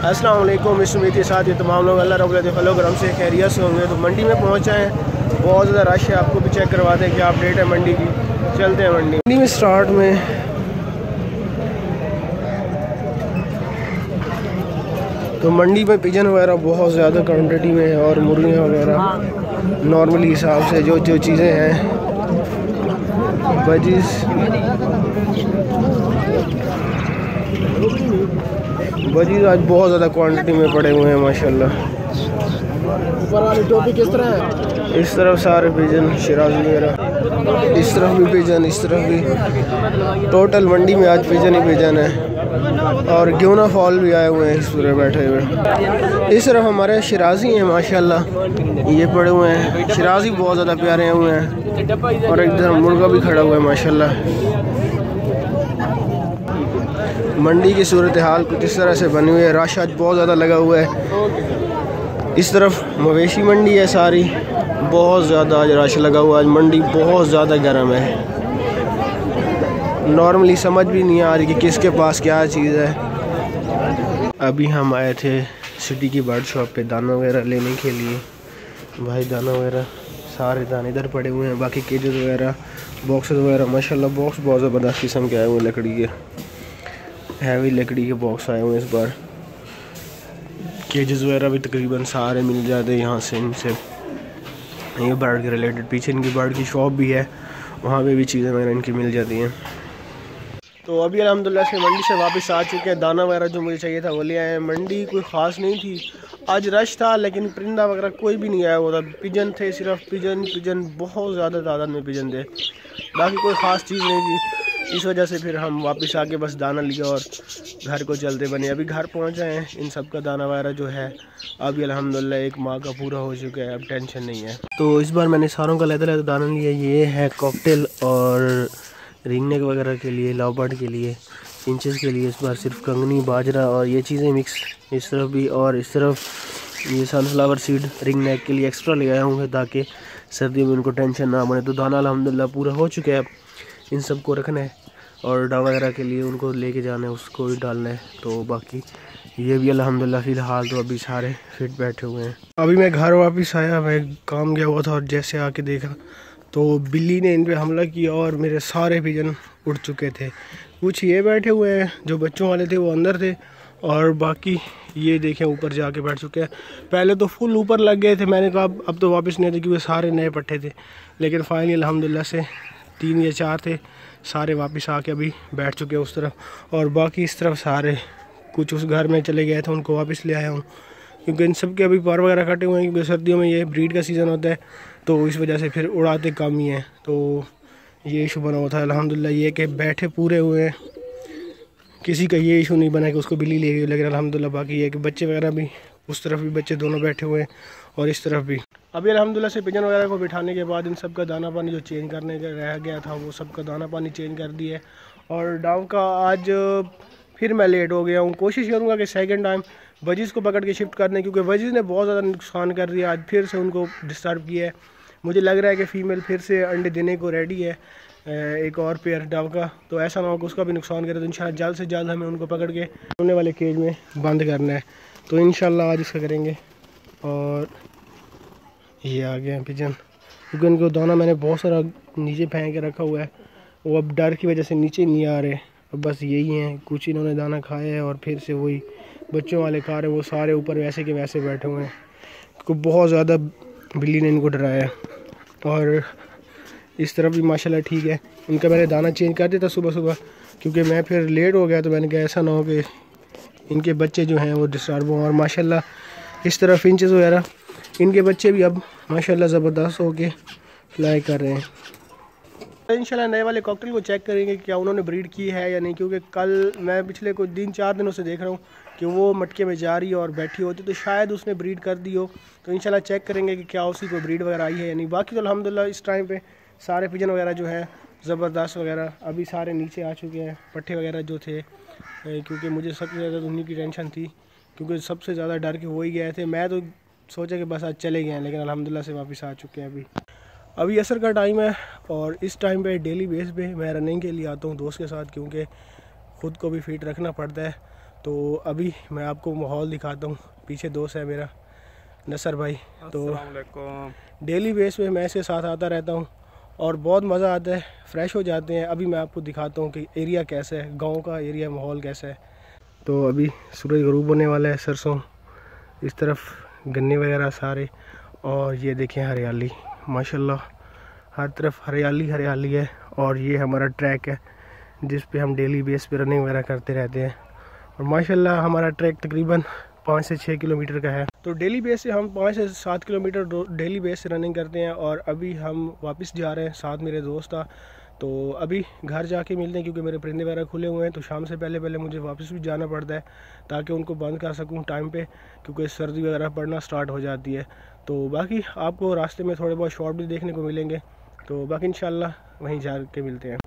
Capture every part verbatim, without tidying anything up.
अस्सलाम वालेकुम। इस उम्मीद के साथ ये तमाम लोग अल्लाह रब्बुल इज़्ज़त फलो करम से खैरियत से होंगे। तो मंडी में पहुंचा है, बहुत ज़्यादा रश है। आपको भी चेक करवाते हैं क्या अपडेट है मंडी की। चलते हैं मंडी मंडी में स्टार्ट में तो मंडी में पिजन वगैरह बहुत ज़्यादा क्वान्टिटी में है और मुर्गियाँ वगैरह नॉर्मली हिसाब से जो जो चीज़ें हैं बजीज बजीज आज बहुत ज़्यादा क्वांटिटी में पड़े हुए हैं माशाल्लाह। ऊपर वाली टोपी किस तरह है? इस तरफ सारे पिजन शिराजी वगैरह, इस तरफ भी पिजन, इस तरफ भी। टोटल मंडी में आज पिजन ही पिजन है। और ग्यूना फॉल भी आए हुए हैं इस पूरे बैठे हुए। इस तरफ हमारे शिराजी हैं माशाल्लाह, ये पड़े हुए हैं। शिराजी बहुत ज़्यादा प्यारे हुए हैं और इधर मुर्गा भी खड़ा हुआ है माशाल्लाह। मंडी की सूरत हाल कुछ इस तरह से बनी हुई है। रश आज बहुत ज़्यादा लगा हुआ है। इस तरफ मवेशी मंडी है सारी, बहुत ज़्यादा आज रश लगा हुआ है। आज मंडी बहुत ज़्यादा गर्म है, नॉर्मली समझ भी नहीं आ रही कि किसके पास क्या चीज़ है। अभी हम आए थे सिटी की बर्ड शॉप पे दाना वगैरह लेने के लिए। भाई दाना वगैरह सारे दाने इधर पड़े हुए हैं, बाकी केजेस वगैरह बॉक्सेस वगैरह माशाल्लाह बॉक्स बहुत ज़बरदस्त किस्म के आए हुए हैं। लकड़ी के हैवी लकड़ी के बॉक्स आए हुए हैं इस बार। केजेस वगैरह भी तकरीबन सारे मिल जाते हैं यहाँ से इनसे। ये बर्ड के रिलेटेड पीछे इनकी बर्ड की शॉप भी है, वहाँ पे भी चीज़ें वगैरह इनकी मिल जाती हैं। तो अभी अल्हम्दुलिल्लाह से मंडी से वापस आ चुके हैं। दाना वगैरह जो मुझे चाहिए था वो ले आए हैं। मंडी कोई ख़ास नहीं थी, आज रश था लेकिन परिंदा वगैरह कोई भी नहीं आया हुआ था। पिजन थे, सिर्फ पिजन पिजन बहुत ज़्यादा तादाद में पिजन थे, बाकी कोई ख़ास चीज़ नहीं थी। इस वजह से फिर हम वापस आके बस दाना लिया और घर को चलते बने। अभी घर पहुंच गए हैं। इन सब का दाना वगैरह जो है अभी अल्हम्दुलिल्लाह एक माह का पूरा हो चुका है, अब टेंशन नहीं है। तो इस बार मैंने सारों का लहदा लहदा दाना लिया। ये है कॉकटेल और रिंग नेक वगैरह के लिए, लॉबर्ड के लिए, इंचेस के लिए इस बार सिर्फ कंगनी बाजरा और ये चीज़ें मिक्स इस तरफ भी, और इस तरफ ये सनफ्लावर सीड रिंग नेक के लिए एक्स्ट्रा ले आया हूँ ताकि सर्दियों में उनको टेंशन ना बने। तो दाना अल्हम्दुलिल्लाह पूरा हो चुका है। इन सब को रखना है और डा वगैरह के लिए उनको लेके जाना है, उसको भी डालना है। तो बाकी ये भी अल्हम्दुलिल्लाह फ़िलहाल तो अभी सारे फिट बैठे हुए हैं। अभी मैं घर वापस आया, मैं काम गया हुआ था और जैसे आके देखा तो बिल्ली ने इन पे हमला किया और मेरे सारे पिजन उड़ चुके थे। कुछ ये बैठे हुए हैं जो बच्चों वाले थे वो अंदर थे, और बाकी ये देखें ऊपर जाके बैठ चुके हैं। पहले तो फुल ऊपर लग गए थे, मैंने कहा अब तो वापस नहीं थे क्योंकि सारे नए पट्टे थे, लेकिन फाइनली अल्हम्दुलिल्लाह से तीन या चार थे, सारे वापस आके अभी बैठ चुके हैं उस तरफ। और बाकी इस तरफ सारे कुछ उस घर में चले गए थे, उनको वापस ले आया हूँ क्योंकि इन सब के अभी पर वगैरह कटे हुए हैं क्योंकि सर्दियों में ये ब्रीड का सीज़न होता है, तो इस वजह से फिर उड़ाते कम ही हैं। तो ये इशू बना हुआ था। अल्हम्दुलिल्लाह ये कि बैठे पूरे हुए हैं, किसी का ये इशू नहीं बना कि उसको बिल्ली ले गई, लेकिन अल्हम्दुलिल्लाह बाकी ये कि बच्चे वगैरह भी उस तरफ भी बच्चे दोनों बैठे हुए हैं और इस तरफ भी। अभी अल्हम्दुलिल्लाह से पिजन वगैरह को बिठाने के बाद इन सब का दाना पानी जो चेंज करने का रह गया था वो सब का दाना पानी चेंज कर दिया है। और डाव का आज फिर मैं लेट हो गया हूँ। कोशिश करूँगा कि सेकंड टाइम वजीज़ को पकड़ के शिफ्ट करने, क्योंकि वजीज़ ने बहुत ज़्यादा नुकसान कर दिया। आज फिर से उनको डिस्टर्ब किया है। मुझे लग रहा है कि फ़ीमेल फिर से अंडे देने को रेडी है, एक और पेयर डाव का, तो ऐसा ना हो कि उसका भी नुकसान करे। तो इंशाल्लाह जल्द से जल्द हमें उनको पकड़ के होने वाले केज में बंद करना है। तो इंशाल्लाह आज इसका करेंगे। और ये आ गए हैं पिजन, क्योंकि उनको दाना मैंने बहुत सारा नीचे फेंक के रखा हुआ है, वो अब डर की वजह से नीचे नहीं आ रहे। अब बस यही हैं, कुछ इन्होंने दाना खाया है और फिर से वही बच्चों वाले खा रहे हैं, वो सारे ऊपर वैसे के वैसे बैठे हुए हैं। को बहुत ज़्यादा बिल्ली ने इनको डराया। और इस तरफ भी माशाल्लाह ठीक है। इनका मैंने दाना चेंज कर दिया था सुबह सुबह, क्योंकि मैं फिर लेट हो गया, तो मैंने कहा ऐसा ना हो कि इनके बच्चे जो हैं वो डिस्टर्ब हों। और माशाल्लाह इस तरफ इंचेस वगैरह इनके बच्चे भी अब माशाल्लाह ज़बरदस्त हो के फ्लाई कर रहे हैं। इंशाल्लाह नए वाले कॉकटेल को चेक करेंगे क्या उन्होंने ब्रीड की है या नहीं, क्योंकि कल मैं पिछले कुछ दिन चार दिनों से देख रहा हूँ कि वो मटके में जा रही है और बैठी होती, तो शायद उसने ब्रीड कर दी हो। तो इंशाल्लाह चेक करेंगे कि क्या उसी को ब्रीड वगैरह आई है या नहीं। बाकी तो अल्हम्दुलिल्लाह इस टाइम पे सारे पिजन वगैरह जो है ज़बरदस्त वगैरह अभी सारे नीचे आ चुके हैं। पट्टे वगैरह जो थे, क्योंकि मुझे सबसे ज़्यादा उन्हीं की टेंशन थी, क्योंकि सबसे ज़्यादा डर के हो ही गए थे। मैं तो सोचा कि बस आज चले गए हैं, लेकिन अल्हम्दुलिल्लाह से वापस आ चुके हैं। अभी अभी असर का टाइम है और इस टाइम पे डेली बेस पे मैं रनिंग के लिए आता हूँ दोस्त के साथ, क्योंकि ख़ुद को भी फिट रखना पड़ता है। तो अभी मैं आपको माहौल दिखाता हूँ। पीछे दोस्त है मेरा नसर भाई, तो डेली बेस पे मैं इसके साथ आता रहता हूँ और बहुत मज़ा आता है, फ्रेश हो जाते हैं। अभी मैं आपको दिखाता हूँ कि एरिया कैसा है, गांव का एरिया माहौल कैसा है। तो अभी सूरज गरूब होने वाला है, सरसों इस तरफ गन्ने वगैरह सारे, और ये देखें हरियाली माशाल्लाह, हर तरफ हरियाली हरियाली है। और ये हमारा ट्रैक है जिस पे हम डेली बेस पे रनिंग वगैरह करते रहते हैं। और माशाल्लाह हमारा ट्रैक तकरीबन पाँच से छः किलोमीटर का है। तो डेली बेस से हम पाँच से सात किलोमीटर डेली बेस से रनिंग करते हैं। और अभी हम वापस जा रहे हैं, साथ मेरे दोस्त था। तो अभी घर जाके मिलते हैं क्योंकि मेरे परिंदे वगैरह खुले हुए हैं, तो शाम से पहले पहले मुझे वापस भी जाना पड़ता है ताकि उनको बंद कर सकूं टाइम पे, क्योंकि सर्दी वगैरह पड़ना स्टार्ट हो जाती है। तो बाकी आपको रास्ते में थोड़े बहुत शॉट भी देखने को मिलेंगे। तो बाकी इंशाल्लाह वहीं जा के मिलते हैं।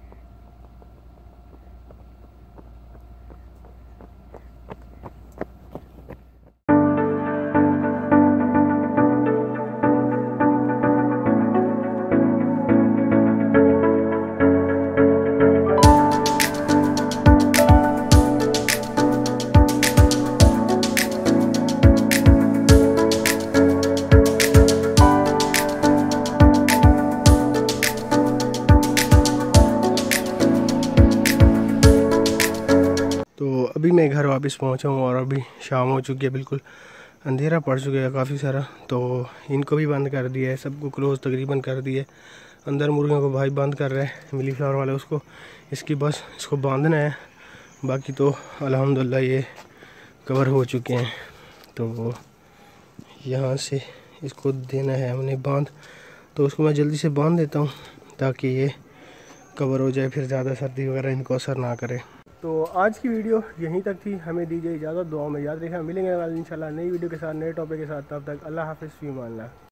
तो अभी मैं घर वापस पहुंचा हूं और अभी शाम हो चुकी है, बिल्कुल अंधेरा पड़ चुका है काफ़ी सारा। तो इनको भी बंद कर दिया है, सबको क्लोज़ तकरीबन कर दिए। अंदर मुर्गियों को भाई बंद कर रहे हैं मिली फ्लावर वाले, उसको इसकी बस इसको बांधना है। बाकी तो अल्हम्दुलिल्लाह ये कवर हो चुके हैं। तो यहाँ से इसको देना है हमने बांध, तो उसको मैं जल्दी से बांध देता हूँ ताकि ये कवर हो जाए, फिर ज़्यादा सर्दी वगैरह इनको असर ना करे। तो आज की वीडियो यहीं तक थी, हमें दीजिए इजाज़त, दुआ में याद रखें। मिलेंगे इंशाल्लाह नई वीडियो के साथ, नए टॉपिक के साथ। तब तक अल्लाह हाफ़िज़, फ़ी अमान अल्लाह।